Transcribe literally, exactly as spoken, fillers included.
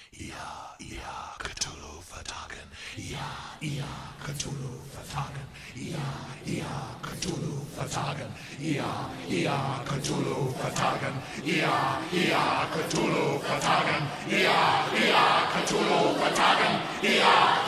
Ja, ja, Cthulhu vertagen. Ja, ja, Cthulhu vertagen. Ja, ja, Cthulhu vertagen. Ja, ja, Cthulhu vertagen. Ja, ja, Cthulhu vertagen. Ja, ja, Cthulhu vertagen. Ja,